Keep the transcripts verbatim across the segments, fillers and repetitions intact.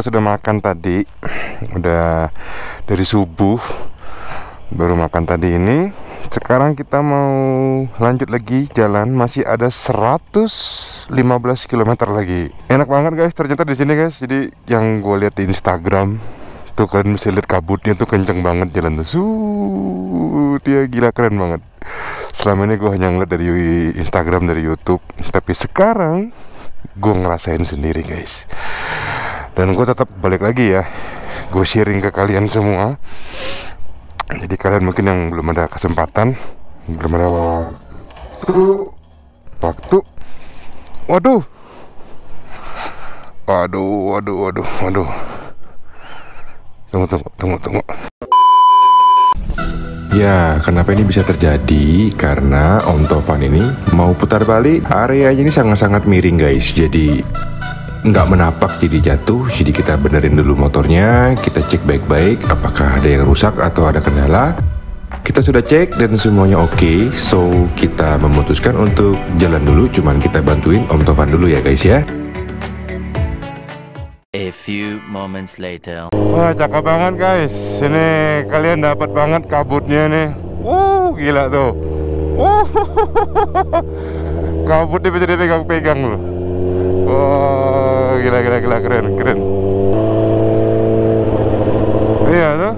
sudah makan tadi, udah dari subuh baru makan tadi ini. Sekarang kita mau lanjut lagi jalan, masih ada seratus lima belas kilometer lagi. Enak banget guys, ternyata di sini guys. Jadi yang gue lihat di Instagram tuh, kalian bisa lihat kabutnya tuh kenceng banget jalan tuh. Suuuh, dia gila keren banget. Selama ini gue hanya ngeliat dari Instagram, dari YouTube, tapi sekarang gue ngerasain sendiri guys. Dan gue tetap balik lagi ya, gue sharing ke kalian semua. Jadi kalian mungkin yang belum ada kesempatan, belum ada waktu, waktu, waduh, waduh, waduh, waduh, waduh. Tunggu, tunggu, tunggu, tunggu. Ya, kenapa ini bisa terjadi? Karena Om Tovan ini mau putar balik, areanya ini sangat-sangat miring guys. Jadi nggak menapak, jadi jatuh. Jadi kita benerin dulu motornya, kita cek baik-baik apakah ada yang rusak atau ada kendala. Kita sudah cek dan semuanya oke, okay. So kita memutuskan untuk jalan dulu, cuman kita bantuin Om Tovan dulu ya guys ya. A few moments later. Wah, cakep banget guys. Ini kalian dapat banget kabutnya nih. Wuh, gila tuh. Wuh, kabutnya bisa dipegang-pegang loh. Wah, gila, gila, gila, keren, keren. Iya tuh.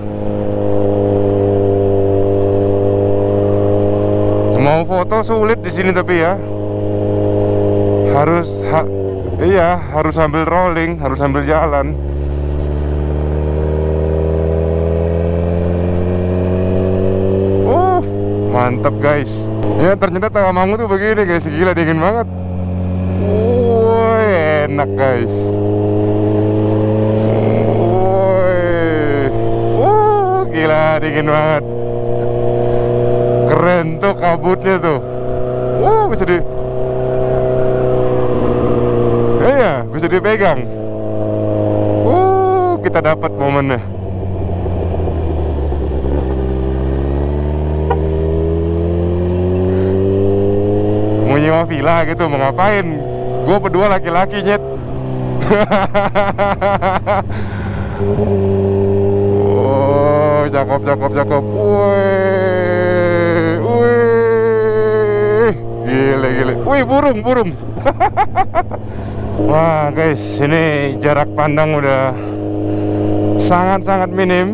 Mau foto sulit di sini tapi ya. Harus ha Iya, harus sambil rolling, harus sambil jalan. Oh, mantap guys. Ya ternyata Tawamangu tuh begini guys, gila dingin banget. Woi, enak guys. Woi, oh, gila dingin banget. Keren tuh kabutnya tuh. Wow, bisa di Iya, bisa dipegang. Uh, kita dapat momennya. Mau nyewa villa gitu, mau ngapain? Gue berdua laki-laki nyet. Oh, cakep, cakep, cakep. Wih, wih, gile, gile. Wih, burung, burung. Wah guys, ini jarak pandang udah sangat-sangat minim.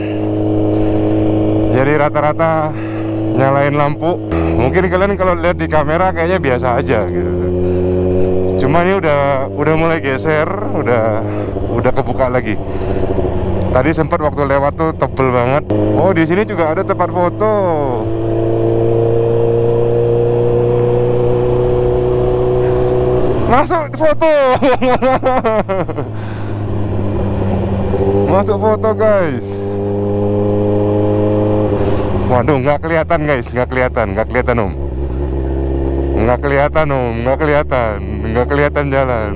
Jadi rata-rata nyalain lampu. Mungkin kalian kalau lihat di kamera kayaknya biasa aja gitu. Cuma ini udah udah mulai geser, udah udah kebuka lagi. Tadi sempat waktu lewat tuh tebel banget. Oh, di sini juga ada tempat foto. Masuk foto. Masuk foto guys. Waduh, nggak kelihatan guys, nggak kelihatan, nggak kelihatan om, nggak kelihatan om, nggak kelihatan, nggak kelihatan jalan.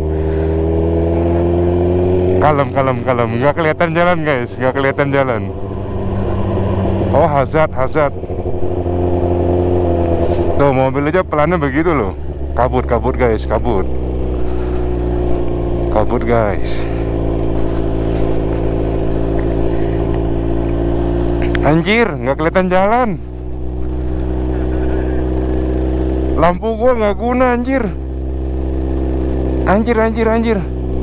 Kalem, kalem, kalem, nggak kelihatan jalan guys, nggak kelihatan jalan. Oh, hazard, hazard. Tuh mobil aja pelannya begitu loh. Kabut, kabut guys, kabut. Kabut guys. Anjir, nggak kelihatan jalan. Lampu gua nggak guna anjir. Anjir, anjir, anjir.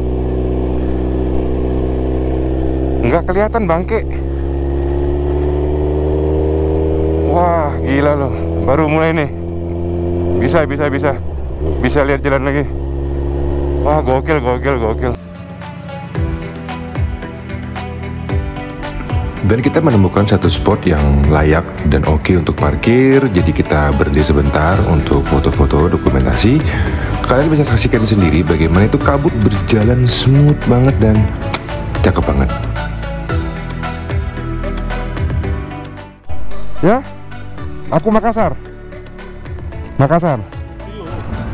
Nggak kelihatan bangke. Wah, gila loh. Baru mulai nih. Bisa, bisa, bisa. Bisa lihat jalan lagi. Wah, gokil, gokil, gokil. Dan kita menemukan satu spot yang layak dan oke untuk parkir. Jadi kita berhenti sebentar untuk foto-foto dokumentasi. Kalian bisa saksikan sendiri bagaimana itu kabut berjalan smooth banget dan cakep banget. Ya, aku Makassar. Makassar.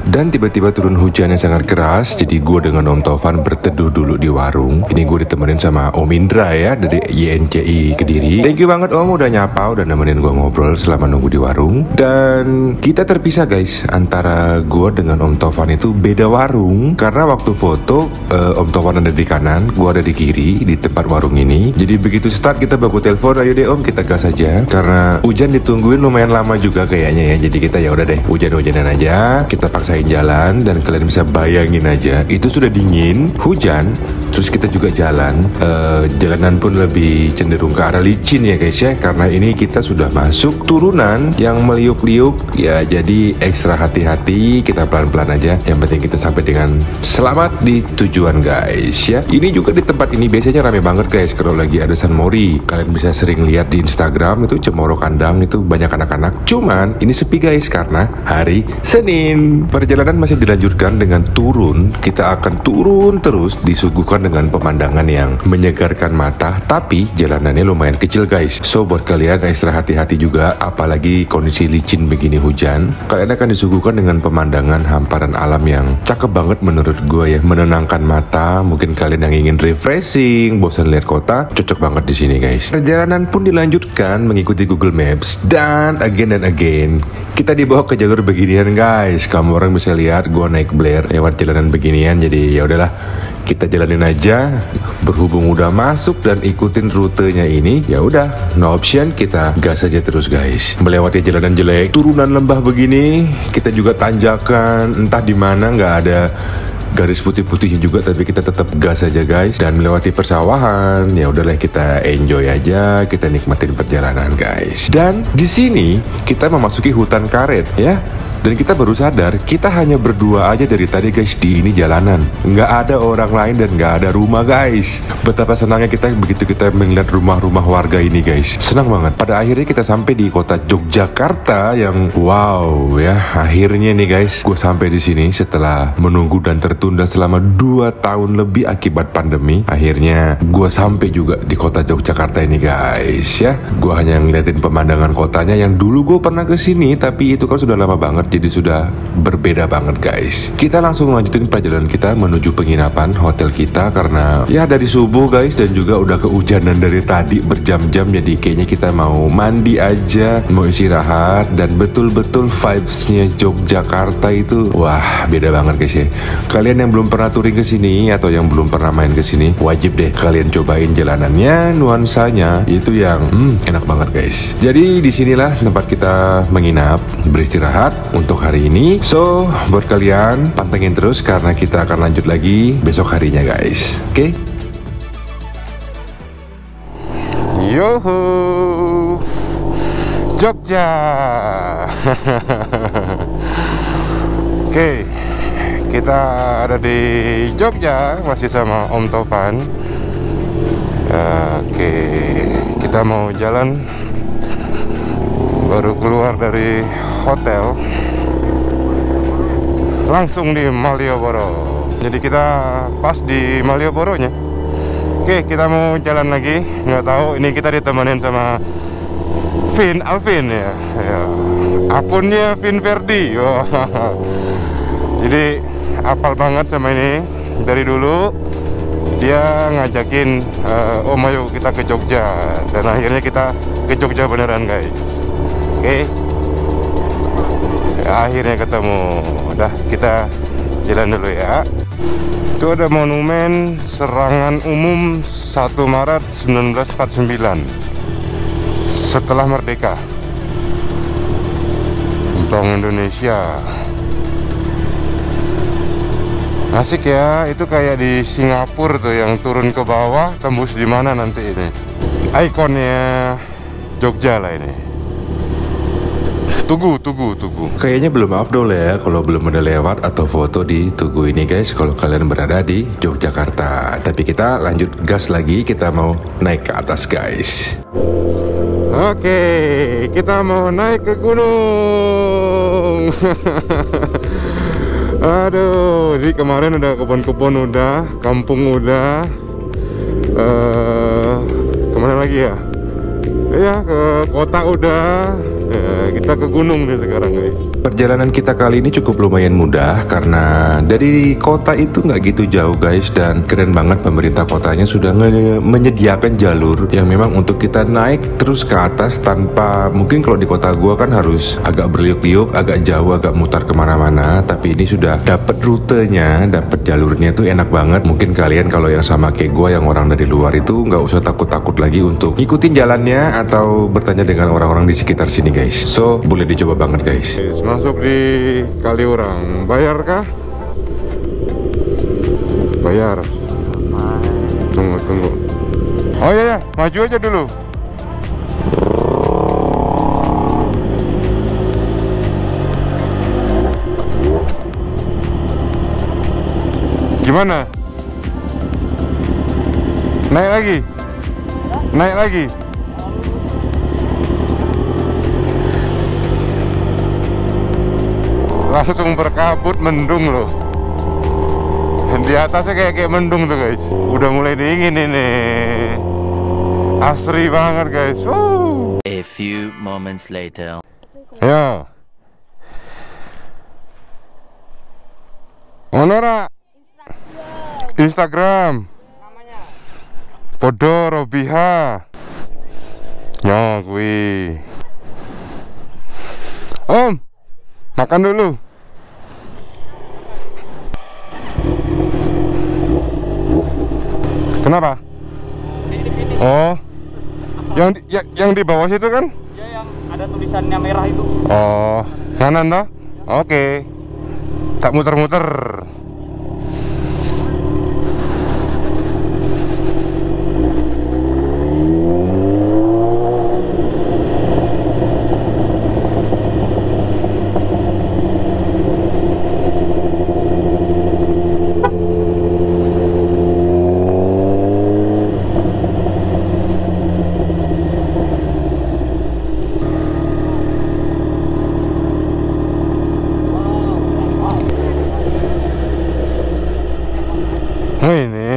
Dan tiba-tiba turun hujan yang sangat keras. Jadi gue dengan Om Tovan berteduh dulu di warung. Ini gue ditemenin sama Om Indra ya, dari Y N C I Kediri. Thank you banget Om udah nyapa, udah nemenin gue ngobrol selama nunggu di warung. Dan kita terpisah guys, antara gue dengan Om Tovan itu beda warung. Karena waktu foto uh, Om Tovan ada di kanan, gue ada di kiri di tempat warung ini. Jadi begitu start kita baku telepon, ayo deh Om kita gas aja. Karena hujan ditungguin lumayan lama juga kayaknya ya. Jadi kita ya udah deh hujan-hujanan aja, kita paksain jalan. Dan kalian bisa bayangin aja, itu sudah dingin, hujan, terus kita juga jalan. uh, Jalanan pun lebih cenderung ke arah licin ya guys ya. Karena ini kita sudah masuk turunan yang meliuk-liuk ya. Jadi ekstra hati-hati, kita pelan-pelan aja. Yang penting kita sampai dengan selamat di tujuan guys ya. Ini juga di tempat ini biasanya rame banget guys kalau lagi ada San Mori. Kalian bisa sering lihat di Instagram itu Cemoro Kandang itu banyak anak-anak. Cuman ini sepi guys karena hari Senin. Perjalanan masih dilanjutkan dengan turun. Kita akan turun terus, disuguhkan dengan pemandangan yang menyegarkan mata. Tapi jalanannya lumayan kecil guys. So buat kalian ekstra hati-hati juga, apalagi kondisi licin begini hujan. Kalian akan disuguhkan dengan pemandangan hamparan alam yang cakep banget menurut gue ya, menenangkan mata. Mungkin kalian yang ingin refreshing, bosan lihat kota, cocok banget di sini guys. Perjalanan pun dilanjutkan mengikuti Google Maps dan again dan again kita dibawa ke jalur beginian guys. Kamu orang bisa lihat gue naik Blair lewat jalanan beginian. Jadi ya udahlah, kita jalanin aja. Berhubung udah masuk dan ikutin rutenya ini, ya udah no option, kita gas aja terus guys. Melewati jalanan jelek, turunan lembah begini, kita juga tanjakan entah di mana nggak ada garis putih-putihnya juga, tapi kita tetap gas aja guys. Dan melewati persawahan, ya udahlah kita enjoy aja, kita nikmatin perjalanan guys. Dan di sini kita memasuki hutan karet ya. Dan kita baru sadar kita hanya berdua aja dari tadi guys di ini jalanan. Nggak ada orang lain dan nggak ada rumah guys. Betapa senangnya kita begitu kita melihat rumah-rumah warga ini guys. Senang banget. Pada akhirnya kita sampai di kota Yogyakarta yang wow ya. Akhirnya nih guys, gue sampai di sini setelah menunggu dan tertunda selama dua tahun lebih akibat pandemi. Akhirnya gue sampai juga di kota Yogyakarta ini guys ya. Gue hanya ngeliatin pemandangan kotanya yang dulu gue pernah kesini, tapi itu kan sudah lama banget. Jadi sudah berbeda banget guys. Kita langsung lanjutin perjalanan kita menuju penginapan hotel kita. Karena ya dari subuh guys, dan juga udah kehujanan dari tadi berjam-jam. Jadi kayaknya kita mau mandi aja, mau istirahat. Dan betul-betul vibesnya Yogyakarta itu wah beda banget guys ya. Kalian yang belum pernah touring kesini atau yang belum pernah main kesini, wajib deh kalian cobain jalanannya, nuansanya itu yang hmm, enak banget guys. Jadi disinilah tempat kita menginap, beristirahat untuk hari ini. So buat kalian pantengin terus karena kita akan lanjut lagi besok harinya guys. Oke okay? Yoho, Jogja. Oke okay, kita ada di Jogja masih sama Om Tovan. Oke okay, kita mau jalan, baru keluar dari hotel langsung di Malioboro. Jadi kita pas di Malioboronya. Oke, kita mau jalan lagi. Nggak tahu, ini kita ditemenin sama Vin Alvin ya, ya. Akunnya Vin Verdi. Wow. Jadi apal banget sama ini. Dari dulu dia ngajakin uh, Om ayo kita ke Jogja. Dan akhirnya kita ke Jogja beneran guys. Oke, ya, akhirnya ketemu. Udah kita jalan dulu ya. Itu ada monumen serangan umum satu Maret seribu sembilan ratus empat puluh sembilan setelah merdeka. Bank Indonesia. Asik ya, itu kayak di Singapura tuh yang turun ke bawah tembus di mana nanti ini. Ikonnya Jogja lah ini. Tugu, Tugu, Tugu. Kayaknya belum afdol ya kalau belum ada lewat atau foto di Tugu ini guys, kalau kalian berada di Yogyakarta. Tapi kita lanjut gas lagi, kita mau naik ke atas guys. Oke, kita mau naik ke gunung. Aduh, jadi kemarin udah kebun-kebun udah, kampung udah, uh, kemana lagi ya? Ya ke kota udah. Ya, kita ke gunung nih sekarang guys. Perjalanan kita kali ini cukup lumayan mudah karena dari kota itu nggak gitu jauh guys, dan keren banget pemerintah kotanya sudah menyediakan jalur yang memang untuk kita naik terus ke atas tanpa, mungkin kalau di kota gua kan harus agak berliuk-liuk, agak jauh, agak mutar kemana-mana, tapi ini sudah dapat rutenya, dapat jalurnya tuh enak banget. Mungkin kalian kalau yang sama kayak gua yang orang dari luar itu nggak usah takut-takut lagi untuk ngikutin jalannya atau bertanya dengan orang-orang di sekitar sini guys. So boleh dicoba banget guys. Masuk di Kaliurang, bayar kah? Bayar. Tunggu, tunggu. Oh iya ya, maju aja dulu. Gimana? Naik lagi? Naik lagi? Langsung berkabut, mendung loh. Di atasnya kayak kayak mendung tuh guys. Udah mulai dingin ini. Asri banget guys. Woo. A few moments later. Ayo. Onora. Instagram. Namanya Podo Robiha. Ya, kui. Om, makan dulu. Kenapa? Oh, yang di, ya, yang di bawah situ kan? ya yang ada tulisannya merah itu. Oh, kanan toh? Oke. Tak muter-muter. Oh ini.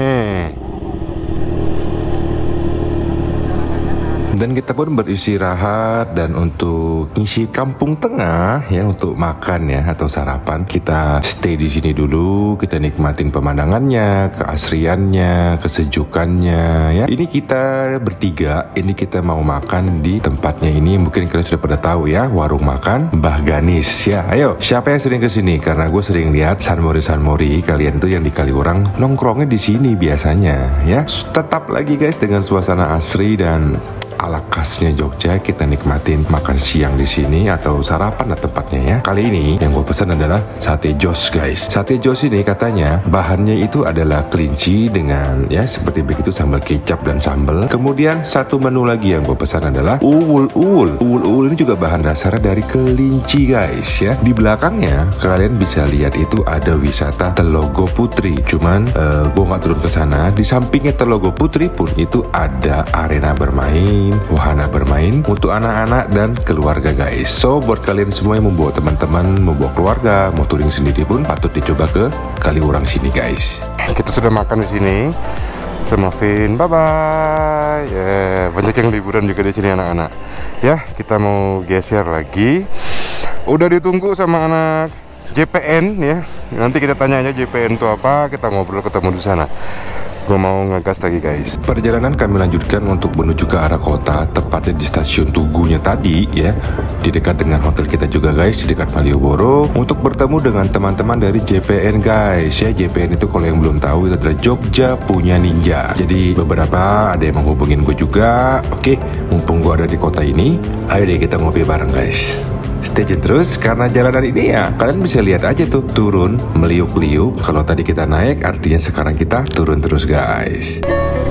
Dan kita pun beristirahat, dan untuk ngisi kampung tengah ya, untuk makan ya atau sarapan, kita stay di sini dulu, kita nikmatin pemandangannya, keasriannya, kesejukannya ya. Ini kita bertiga, ini kita mau makan di tempatnya ini, mungkin kalian sudah pada tahu ya, warung makan Mbah Ganis ya. Ayo, siapa yang sering kesini? Karena gue sering lihat Sanmori Sanmori kalian tuh yang di Kaliurang nongkrongnya di sini biasanya ya. Tetap lagi guys dengan suasana asri dan ala khasnya Jogja, kita nikmatin makan siang di sini atau sarapan lah tempatnya ya. Kali ini yang gue pesan adalah sate jos guys. Sate jos ini katanya bahannya itu adalah kelinci dengan ya seperti begitu, sambal kecap dan sambal. Kemudian satu menu lagi yang gue pesan adalah uwul-uwul. Uwul-uwul ini juga bahan dasarnya dari kelinci guys ya. Di belakangnya kalian bisa lihat itu ada wisata Telogo Putri. Cuman uh, gue nggak turun ke sana. Di sampingnya Telogo Putri pun itu ada arena bermain, wahana bermain untuk anak-anak dan keluarga guys. So buat kalian semua yang membawa teman-teman, membawa keluarga, mau touring sendiri pun patut dicoba ke Kaliurang sini guys. Kita sudah makan di sini sama Vin, bye bye. Ya, banyak yang liburan juga di sini anak-anak. Ya, kita mau geser lagi. Udah ditunggu sama anak J P N ya. Nanti kita tanya aja J P N itu apa, kita ngobrol ketemu di sana. Gue mau ngegas lagi guys. Perjalanan kami lanjutkan untuk menuju ke arah kota, tepatnya di stasiun Tugunya tadi ya, di dekat dengan hotel kita juga guys, di dekat Malioboro, untuk bertemu dengan teman-teman dari J P N guys ya. J P N itu kalau yang belum tahu itu adalah Jogja Punya Ninja. Jadi beberapa ada yang menghubungin gue juga. Oke, mumpung gue ada di kota ini, ayo deh kita ngopi bareng guys. Stay tune terus karena jalanan ini ya kalian bisa lihat aja tuh, turun meliuk-liuk. Kalau tadi kita naik, artinya sekarang kita turun terus guys.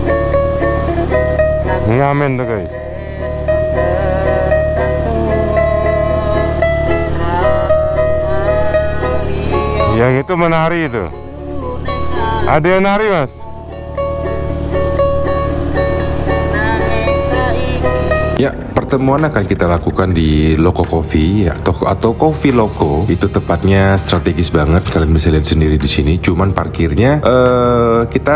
Ngamen tuh guys. Yang itu menari itu. Ada yang nari mas? Ya, pertemuan akan kita lakukan di Loco Coffee ya, atau atau Coffee Loco. Itu tepatnya strategis banget, kalian bisa lihat sendiri di sini. Cuman parkirnya uh, kita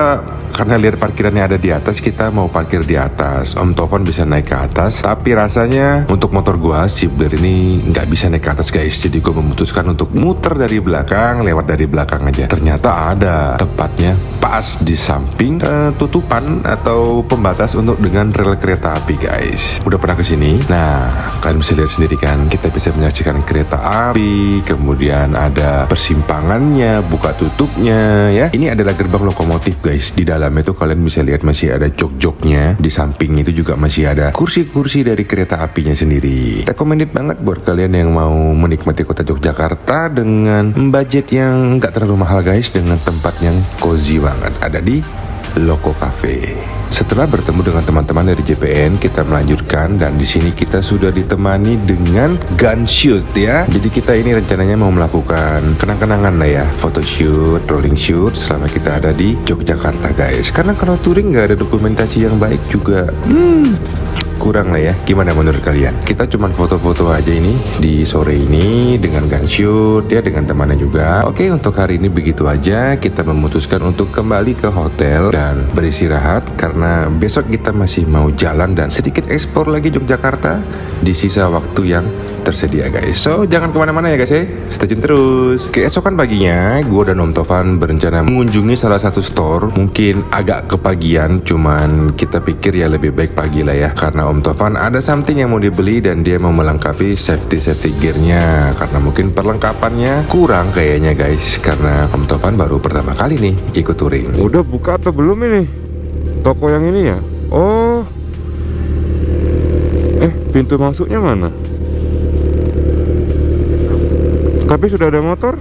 karena lihat parkirannya ada di atas, kita mau parkir di atas. Om Tovan bisa naik ke atas, tapi rasanya untuk motor gua Shifter ini nggak bisa naik ke atas guys. Jadi gua memutuskan untuk muter dari belakang, lewat dari belakang aja. Ternyata ada tepatnya pas di samping uh, tutupan atau pembatas untuk dengan rel kereta api guys. Udah pernah kesini? Nah, kalian bisa lihat sendiri kan, kita bisa menyaksikan kereta api, kemudian ada persimpangannya, buka tutupnya ya. Ini adalah gerbang lokomotif guys. Di dalamnya itu kalian bisa lihat masih ada jok-joknya. Di samping itu juga masih ada kursi-kursi dari kereta apinya sendiri. Recommended banget buat kalian yang mau menikmati kota Yogyakarta dengan budget yang nggak terlalu mahal guys, dengan tempat yang cozy banget. Ada di Loko Cafe. Setelah bertemu dengan teman-teman dari J P N, kita melanjutkan dan di sini kita sudah ditemani dengan gun shoot ya. Jadi kita ini rencananya mau melakukan kenang-kenangan lah ya, photoshoot, rolling shoot selama kita ada di Yogyakarta guys. Karena kalau touring nggak ada dokumentasi yang baik juga, hmm, kurang lah ya. Gimana menurut kalian? Kita cuman foto-foto aja ini di sore ini dengan gun shoot ya, dengan temannya juga. Oke, untuk hari ini begitu aja. Kita memutuskan untuk kembali ke hotel dan beristirahat karena besok kita masih mau jalan dan sedikit eksplor lagi Yogyakarta di sisa waktu yang tersedia guys. So jangan kemana-mana ya guys ya, stay tune terus. Keesokan paginya gue dan Om Tovan berencana mengunjungi salah satu store. Mungkin agak kepagian, cuman kita pikir ya lebih baik pagi lah ya, karena Om Tovan ada something yang mau dibeli dan dia mau melengkapi safety-safety gearnya, karena mungkin perlengkapannya kurang kayaknya guys, karena Om Tovan baru pertama kali nih ikut touring. Udah buka atau belum ini toko yang ini ya? Oh, eh pintu masuknya mana? Tapi sudah ada motor.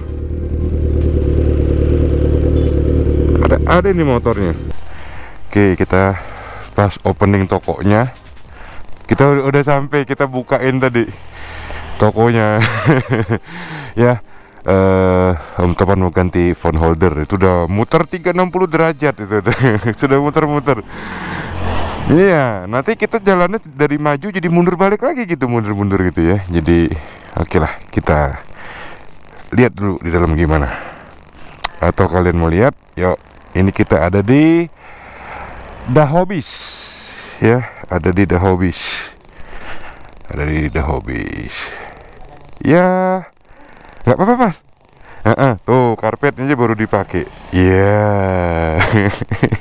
Ada ada ini motornya. Oke, kita pas opening tokonya, kita udah, udah sampai, kita bukain tadi tokonya. Ya, uh, Om Tovan mau ganti phone holder. Itu udah muter tiga ratus enam puluh derajat itu. Sudah muter-muter. Iya, nanti kita jalannya dari maju jadi mundur balik lagi gitu, mundur-mundur gitu ya. Jadi oke lah, kita lihat dulu di dalam gimana. Atau kalian mau lihat? Yuk, ini kita ada di The Hobbies. Ya, ada di The Hobbies. Ada di The Hobbies. Ya, nggak apa-apa mas. Uh -uh, tuh karpetnya aja baru dipakai. Iya. Yeah.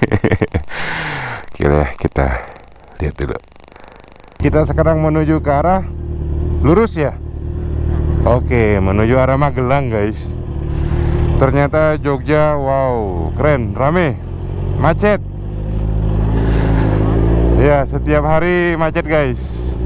Oke, kita lihat dulu. Kita sekarang menuju ke arah lurus ya. Oke, menuju arah Magelang guys. Ternyata Jogja, wow, keren, rame, macet. Ya, setiap hari macet guys.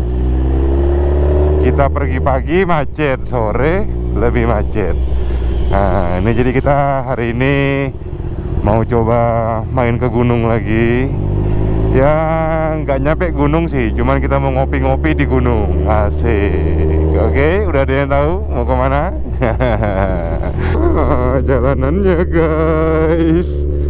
Kita pergi pagi macet, sore lebih macet. Nah, ini jadi kita hari ini mau coba main ke gunung lagi. Ya, nggak nyampe gunung sih, cuman kita mau ngopi-ngopi di gunung. Asik. Oke, udah ada yang tahu mau kemana? Jalanannya guys.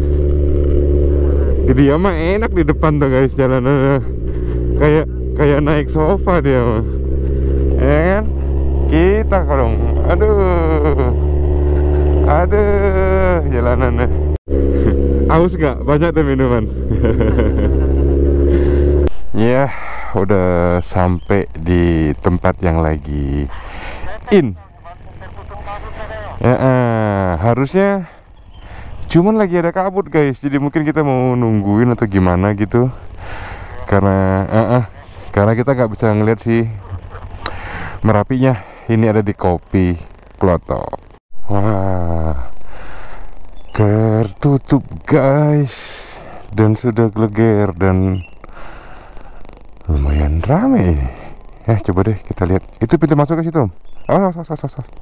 Dia mah enak di depan tuh guys, jalanannya kayak kayak naik sofa dia mah. Ya kan? Kita kalau, aduh, aduh, jalanannya. Aus nggak? Banyak tuh minuman. Ya, udah sampai di tempat yang lagi in. Ya, eh, harusnya cuman lagi ada kabut guys, jadi mungkin kita mau nungguin atau gimana gitu. Karena, eh, eh, karena kita nggak bisa ngeliat sih Merapinya. Ini ada di Kopi Klotok. Wah, tertutup guys, dan sudah geleger dan lumayan rame ini. Ya, coba deh kita lihat. Itu pintu masuk ke situ. Oh, oh, oh, oh, oh.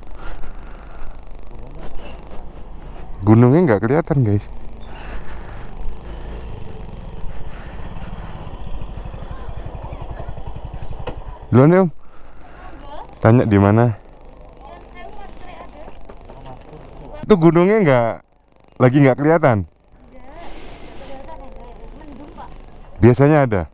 Gunungnya nggak kelihatan guys. Duluan deh Om. Tanya di mana? Itu gunungnya nggak lagi nggak kelihatan. Biasanya ada.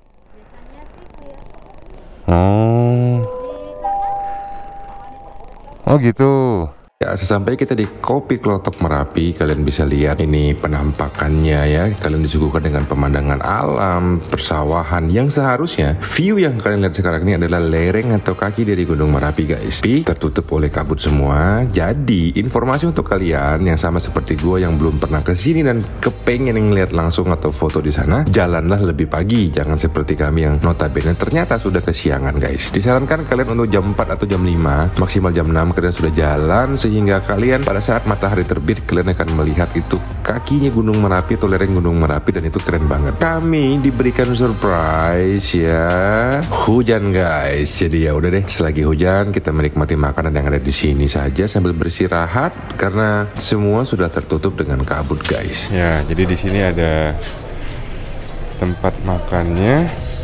Oh. Oh gitu. Ya, sesampai kita di Kopi Klotok Merapi, kalian bisa lihat ini penampakannya ya. Kalian disuguhkan dengan pemandangan alam, persawahan yang seharusnya view yang kalian lihat sekarang ini adalah lereng atau kaki dari Gunung Merapi guys. Tapi tertutup oleh kabut semua. Jadi informasi untuk kalian yang sama seperti gue yang belum pernah kesini dan kepengen ngeliat langsung atau foto di sana, jalanlah lebih pagi. Jangan seperti kami yang notabene ternyata sudah kesiangan guys. Disarankan kalian untuk jam empat atau jam lima, maksimal jam enam kalian sudah jalan, sehingga kalian pada saat matahari terbit kalian akan melihat itu kakinya Gunung Merapi atau lereng Gunung Merapi, dan itu keren banget. Kami diberikan surprise ya, hujan guys. Jadi ya udah deh, selagi hujan kita menikmati makanan yang ada di sini saja sambil beristirahat karena semua sudah tertutup dengan kabut guys. Ya, jadi di sini ada tempat makannya.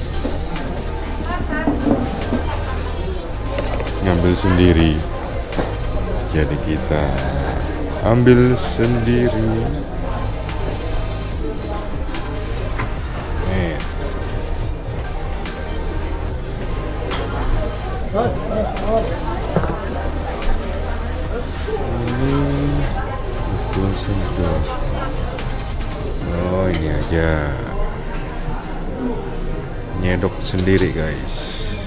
Ngambil sendiri. Jadi kita ambil sendiri. Nih. Ini betul sendok. Oh, ini aja. Nyedok sendiri guys.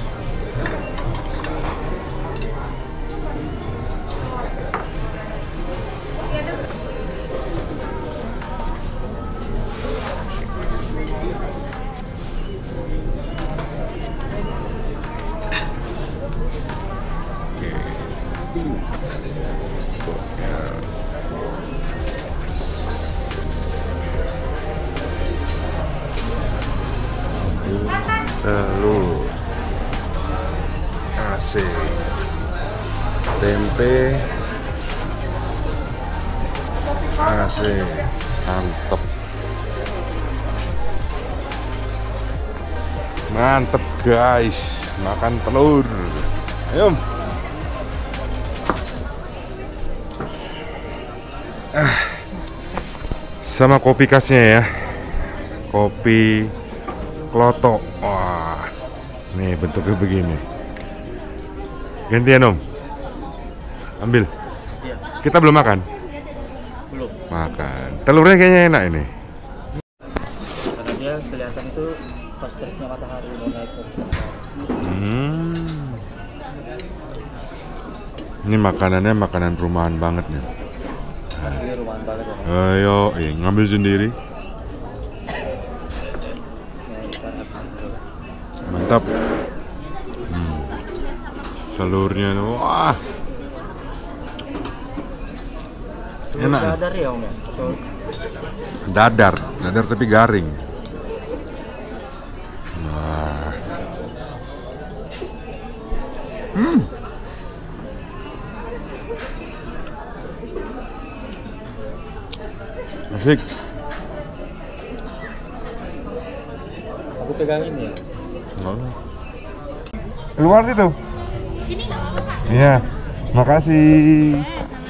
Telur, nasi, tempe, nasi, Mantep. Mantep guys, makan telur. Ayo. Ah. Sama kopi khasnya ya. Kopi Klotok. Wah. Nih bentuknya begini. Gantian Om. Ambil. Iya. Kita belum makan. Belum. Makan. Telurnya kayaknya enak ini. Karena dia kelihatan itu pas teriknya matahari mau naik ke Hmm. Ini makanannya makanan rumahan banget nih. Ini rumahan banget ya. Ayo, eh, ngambil sendiri. Mantap. Hmm. Telurnya, wah. Enak. Dadar ya Om ya? Atau Dadar, dadar tapi garing. Wah. Hmm. Asik. aku pegangin ya? Keluar situ. Sini nggak apa-apa Kak? Iya. Makasih.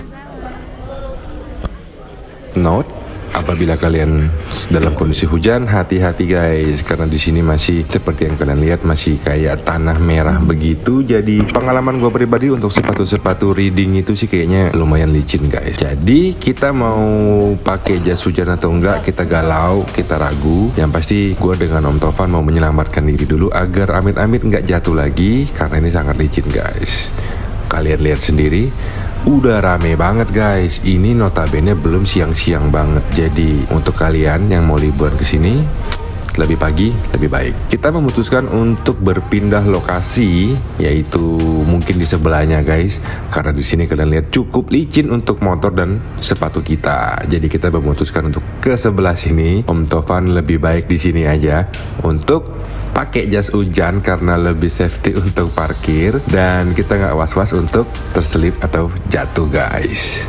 Note, apabila kalian dalam kondisi hujan, hati-hati guys, karena di sini masih seperti yang kalian lihat masih kayak tanah merah begitu. Jadi pengalaman gue pribadi untuk sepatu-sepatu reading itu sih kayaknya lumayan licin guys. Jadi kita mau pakai jas hujan atau enggak, kita galau, kita ragu. Yang pasti gue dengan Om Tovan mau menyelamatkan diri dulu agar amit-amit nggak jatuh lagi, karena ini sangat licin guys. Kalian lihat sendiri, udah rame banget guys. Ini notabene belum siang-siang banget. Jadi untuk kalian yang mau liburan ke sini, lebih pagi lebih baik. Kita memutuskan untuk berpindah lokasi, yaitu mungkin di sebelahnya guys. Karena di sini kalian lihat cukup licin untuk motor dan sepatu kita. Jadi kita memutuskan untuk ke sebelah sini. Om Tovan lebih baik di sini aja untuk pakai jas hujan karena lebih safety untuk parkir, dan kita nggak was-was untuk terselip atau jatuh guys.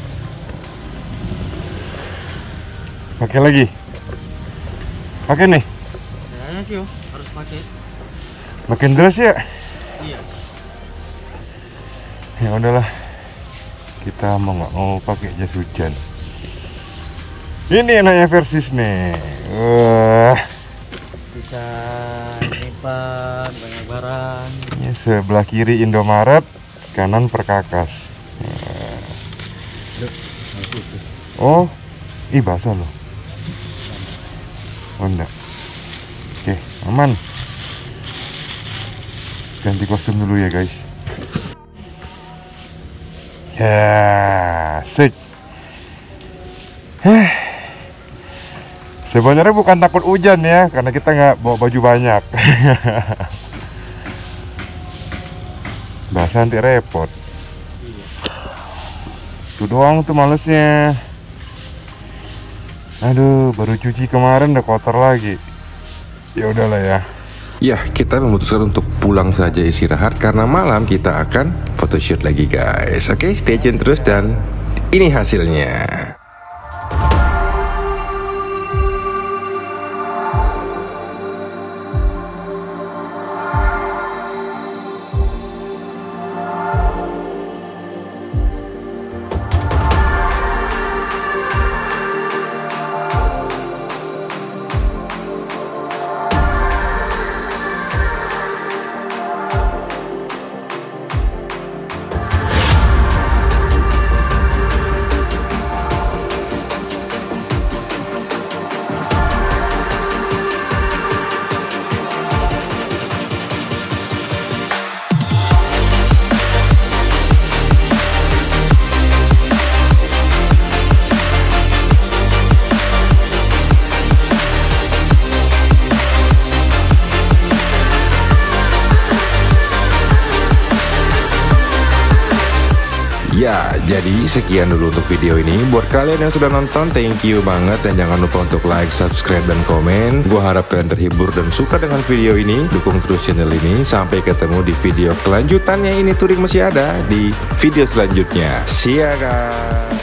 Pakai lagi. Pakai nih. Kayaknya sih Om, harus pakai. Makin deras ya. Iya. Ya udahlah. Kita mau nggak mau pakai jas hujan. Ini enaknya Versis nih. Wah. Bisa nyimpan banyak barang. Ini sebelah kiri Indomaret, kanan Perkakas. Nah, Oh, ih basah loh. Oh enggak. Oke, aman. Ganti kostum dulu ya guys. Ya, sik. Heh. Sebenarnya bukan takut hujan ya, karena kita nggak bawa baju banyak. Basah nanti repot. Itu doang tuh malesnya. Aduh, baru cuci kemarin udah kotor lagi. Ya udahlah ya. Ya, kita memutuskan untuk pulang saja istirahat karena malam kita akan photoshoot lagi guys. Oke, stay tune terus dan ini hasilnya. Ya, jadi sekian dulu untuk video ini. Buat kalian yang sudah nonton, thank you banget. Dan jangan lupa untuk like, subscribe, dan komen. Gue harap kalian terhibur dan suka dengan video ini. Dukung terus channel ini. Sampai ketemu di video kelanjutannya. Ini touring masih ada di video selanjutnya. See ya guys.